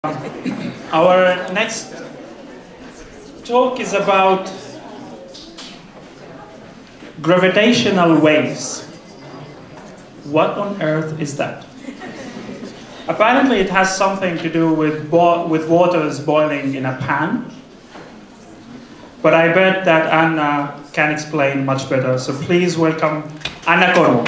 Our next talk is about gravitational waves. What on earth is that? Apparently it has something to do with waters boiling in a pan. But I bet that Anna can explain much better. So please welcome Anna Korvo.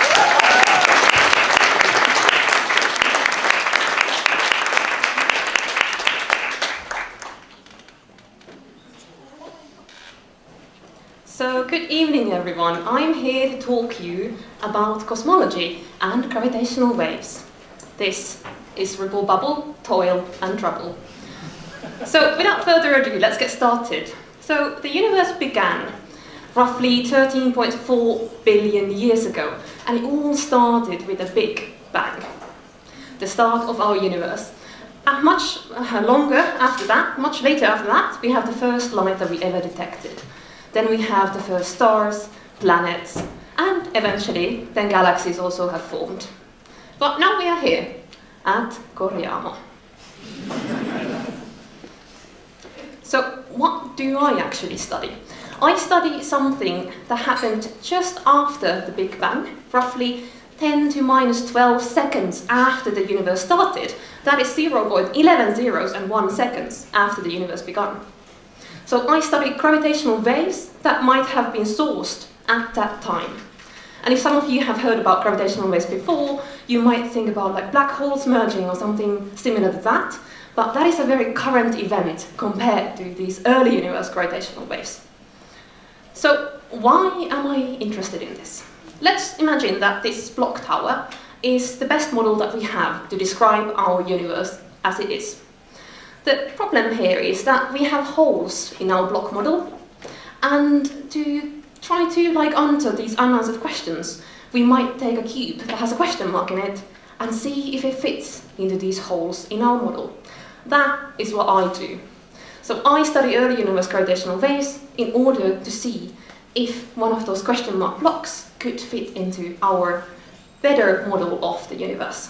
So, good evening everyone. I'm here to talk to you about cosmology and gravitational waves. This is Ripple Bubble, Toil and Trouble. So, without further ado, let's get started. So, the universe began roughly 13.4 billion years ago, and it all started with a big bang. The start of our universe. And much longer after that, much later after that, we have the first light that we ever detected. Then we have the first stars, planets, and eventually then galaxies also have formed. But now we are here at Korjaamo. So what do I actually study? I study something that happened just after the Big Bang, roughly 10 to minus 12 seconds after the universe started. That is 0.11 zeros and 1 seconds after the universe began. So I study gravitational waves that might have been sourced at that time. And if some of you have heard about gravitational waves before, you might think about like black holes merging or something similar to that, but that is a very current event compared to these early universe gravitational waves. So why am I interested in this? Let's imagine that this block tower is the best model that we have to describe our universe as it is. The problem here is that we have holes in our block model, and to try to answer these unanswered questions, we might take a cube that has a question mark in it and see if it fits into these holes in our model. That is what I do. So I study early universe gravitational waves in order to see if one of those question mark blocks could fit into our better model of the universe.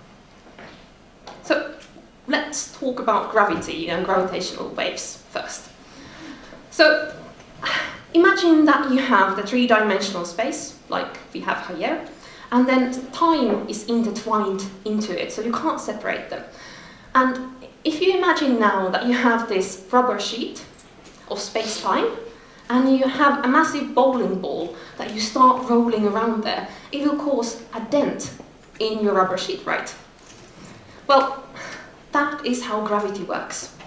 So let's talk about gravity and gravitational waves first. So imagine that you have the three-dimensional space, like we have here, and then time is intertwined into it, so you can't separate them. And if you imagine now that you have this rubber sheet of space-time, and you have a massive bowling ball that you start rolling around there, it will cause a dent in your rubber sheet, right? Well, that is how gravity works.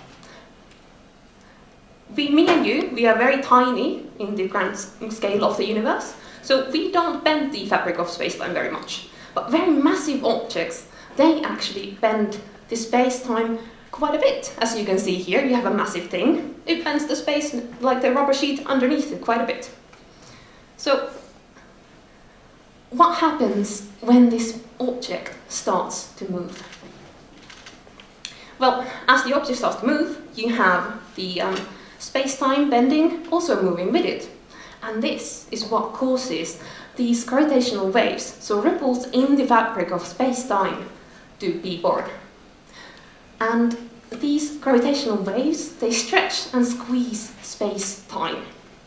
Me and you, we are very tiny in the grand scale of the universe, so we don't bend the fabric of space-time very much. But very massive objects, they actually bend the space-time quite a bit. As you can see here, you have a massive thing. It bends the space, like the rubber sheet underneath it, quite a bit. So, what happens when this object starts to move? Well, as the object starts to move, you have the space-time bending also moving with it. And this is what causes these gravitational waves, so ripples in the fabric of space-time, to be born. And these gravitational waves, they stretch and squeeze space-time.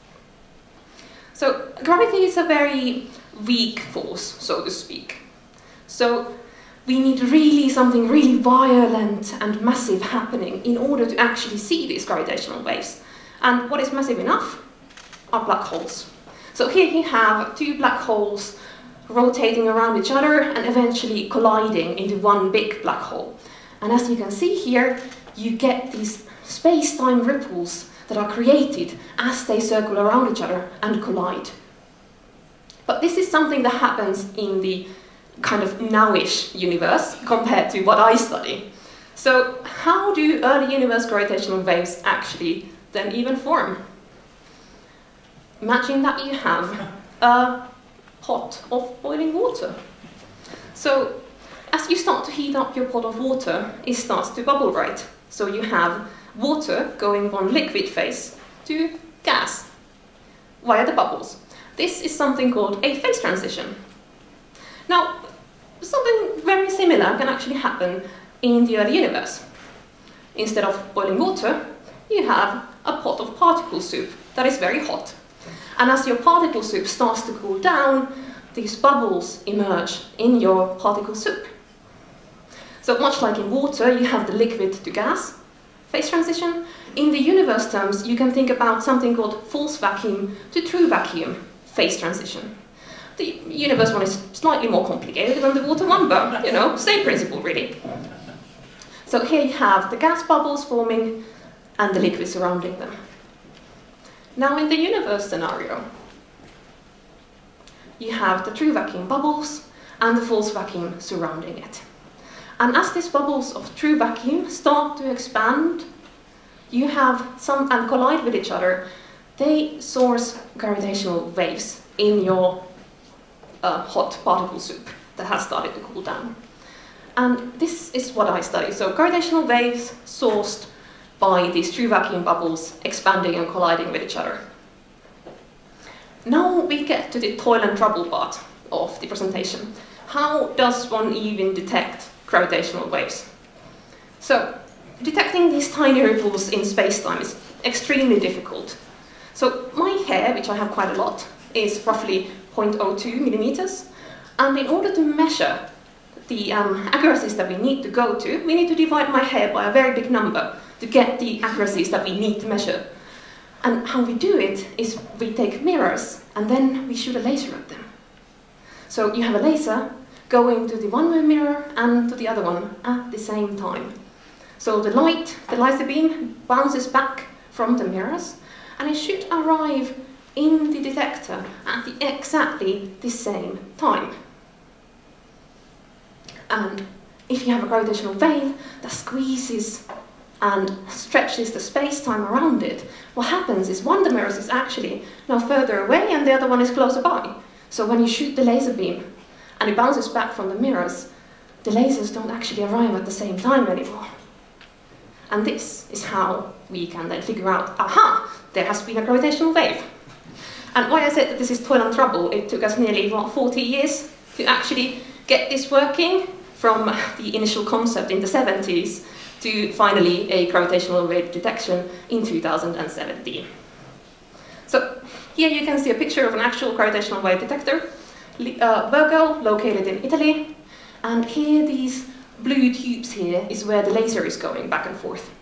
So gravity is a very weak force, so to speak. So we need something really violent and massive happening in order to actually see these gravitational waves. And what is massive enough are black holes. So here you have two black holes rotating around each other and eventually colliding into one big black hole. And as you can see here, you get these space-time ripples that are created as they circle around each other and collide. But this is something that happens in the kind of nowish universe compared to what I study. So how do early universe gravitational waves actually then even form? Imagine that you have a pot of boiling water. So as you start to heat up your pot of water, it starts to bubble, right? So you have water going from liquid phase to gas via the bubbles. This is something called a phase transition. Now, something very similar can actually happen in the early universe. instead of boiling water, you have a pot of particle soup that is very hot. And as your particle soup starts to cool down, these bubbles emerge in your particle soup. So much like in water, you have the liquid to gas phase transition. In the universe terms, you can think about something called false vacuum to true vacuum phase transition. The universe one is slightly more complicated than the water one, but, you know, same principle, really. So here you have the gas bubbles forming and the liquid surrounding them. Now in the universe scenario, you have the true vacuum bubbles and the false vacuum surrounding it. And as these bubbles of true vacuum start to expand, you have some and collide with each other, they source gravitational waves in your hot particle soup that has started to cool down. And this is what I study. So gravitational waves sourced by these true vacuum bubbles expanding and colliding with each other. Now we get to the toil and trouble part of the presentation. How does one even detect gravitational waves? So, detecting these tiny ripples in space-time is extremely difficult. So my hair, which I have quite a lot, is roughly 0.02 millimeters. And in order to measure the accuracies that we need to go to, we need to divide my hair by a very big number to get the accuracies that we need to measure. And how we do it is we take mirrors and then we shoot a laser at them. So you have a laser going to the one mirror and to the other one at the same time. So the light, the laser beam, bounces back from the mirrors and it should arrive in the detector at exactly the same time. And if you have a gravitational wave that squeezes and stretches the space-time around it, what happens is one of the mirrors is actually now further away and the other one is closer by. So when you shoot the laser beam and it bounces back from the mirrors, the lasers don't actually arrive at the same time anymore. And this is how we can then figure out, aha, there has been a gravitational wave. And why I said that this is toil and trouble, it took us nearly, 40 years to actually get this working, from the initial concept in the 70s to finally a gravitational wave detection in 2017. So here you can see a picture of an actual gravitational wave detector, Virgo, located in Italy, and here these blue tubes here is where the laser is going back and forth.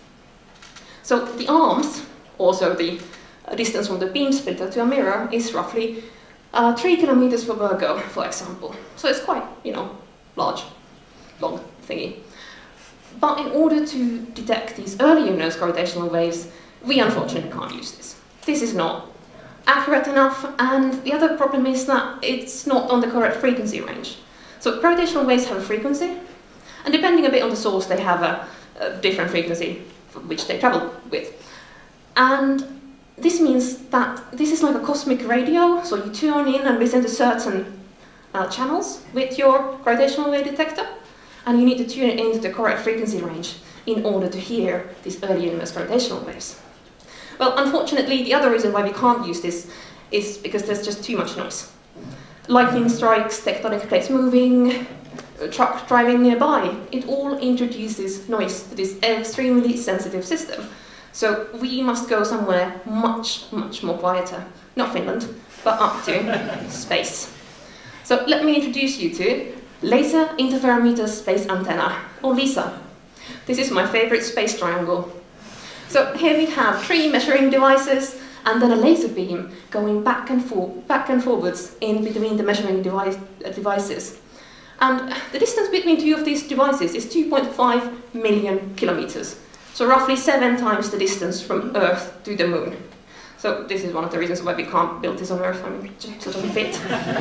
So the arms, also the distance from the beam splitter to a mirror, is roughly 3 kilometers for Virgo, for example. So it's quite, large, long thingy. But in order to detect these early universe gravitational waves, we unfortunately can't use this. This is not accurate enough, and the other problem is that it's not on the correct frequency range. So gravitational waves have a frequency, and depending a bit on the source, they have a different frequency which they travel with. And this means that this is like a cosmic radio, so you tune in and listen to certain channels with your gravitational wave detector, and you need to tune it into the correct frequency range in order to hear these early universe gravitational waves. Well, unfortunately, the other reason why we can't use this is because there's just too much noise. Lightning strikes, tectonic plates moving, a truck driving nearby, it all introduces noise to this extremely sensitive system. So we must go somewhere much, much more quieter. Not Finland, but up to space. So let me introduce you to Laser Interferometer Space Antenna, or LISA. This is my favorite space triangle. So here we have 3 measuring devices and then a laser beam going back and forwards in between the measuring devices. And the distance between 2 of these devices is 2.5 million kilometers. So roughly 7 times the distance from Earth to the Moon. So this is one of the reasons why we can't build this on Earth. I mean, it doesn't fit.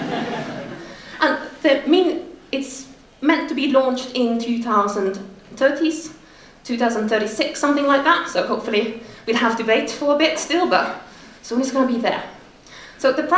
And it's meant to be launched in 2030s, 2036, something like that. So hopefully we'll have to wait for a bit still, but soon it's going to be there. So the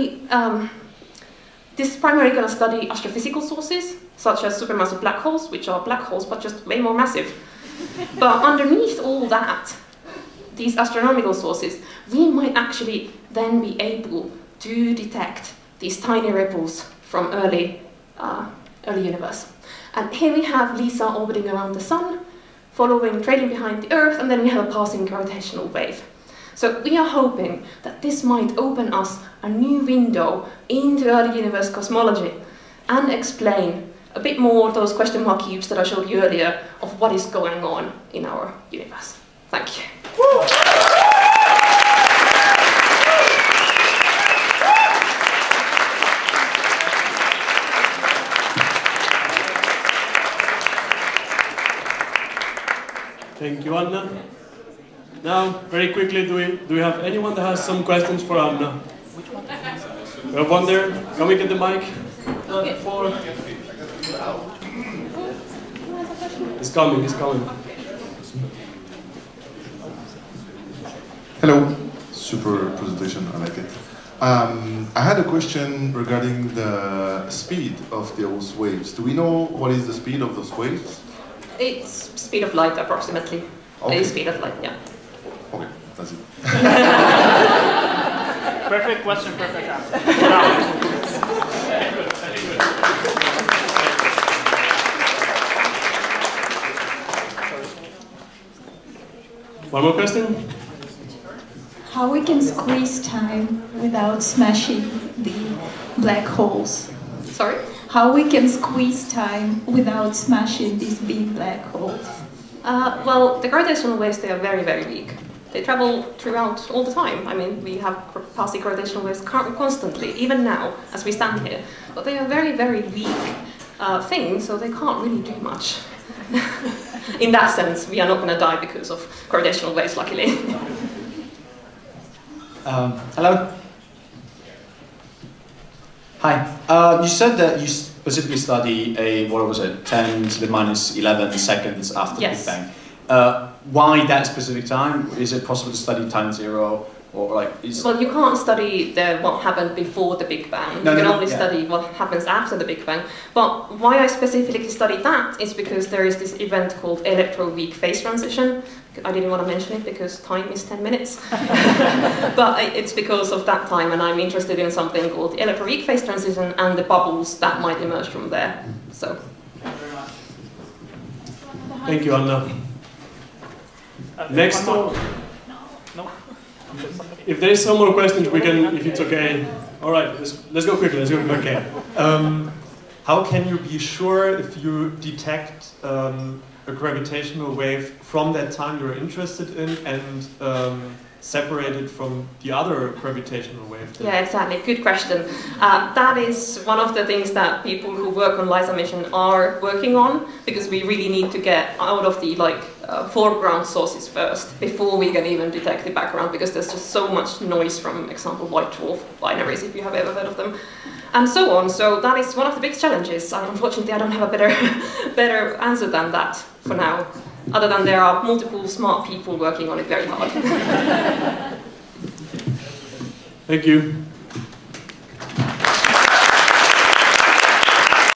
this is primarily going to study astrophysical sources, such as supermassive black holes, which are black holes but just way more massive. But underneath all that, these astronomical sources, we might actually then be able to detect these tiny ripples from early universe. And here we have LISA orbiting around the Sun, trailing behind the Earth, and then we have a passing gravitational wave. So we are hoping that this might open us a new window into early universe cosmology and explain a bit more those question mark cubes that I showed you earlier of what is going on in our universe. Thank you. Thank you, Anna. Now, very quickly, do we have anyone that has some questions for Anna? We have one there. Can we get the mic? He's coming, he's coming. Hello. Super presentation, I like it. I had a question regarding the speed of those waves. Do we know what is the speed of those waves? It's speed of light, approximately. Okay. It's speed of light, yeah. Okay, that's it. Perfect question, perfect answer. One more question? How we can squeeze time without smashing the black holes? Sorry? How we can squeeze time without smashing these big black holes? Well, the gravitational waves, they are very, very weak. They travel throughout all the time. I mean, we have passing gravitational waves constantly, even now, as we stand here. But they are very, very weak things, so they can't really do much. In that sense, we are not going to die because of gravitational waves, luckily. Hello. Hi. You said that you specifically study what was it, 10 to the minus 11 seconds after the Big Bang. Why that specific time? Is it possible to study time zero? Or like, well, you can't study what happened before the Big Bang. You can only study what happens after the Big Bang. But why I specifically studied that is because there is this event called electroweak phase transition. I didn't want to mention it because time is 10 minutes. But it's because of that time, and I'm interested in something called the electroweak phase transition and the bubbles that might emerge from there. So. Thank you, Anna. Next one. No. If there's some more questions, we can, if it's okay. All right, let's go quickly, let's go quickly. Okay. How can you be sure if you detect a gravitational wave from that time you're interested in and separate it from the other gravitational wave? Yeah, exactly. Good question. That is one of the things that people who work on LISA mission are working on, because we really need to get out of the foreground sources first before we can even detect the background, because there's just so much noise from, example, white dwarf binaries, if you have ever heard of them, and so on. So that is one of the big challenges. Unfortunately, I don't have a better answer than that for now, other than there are multiple smart people working on it very hard. Thank you.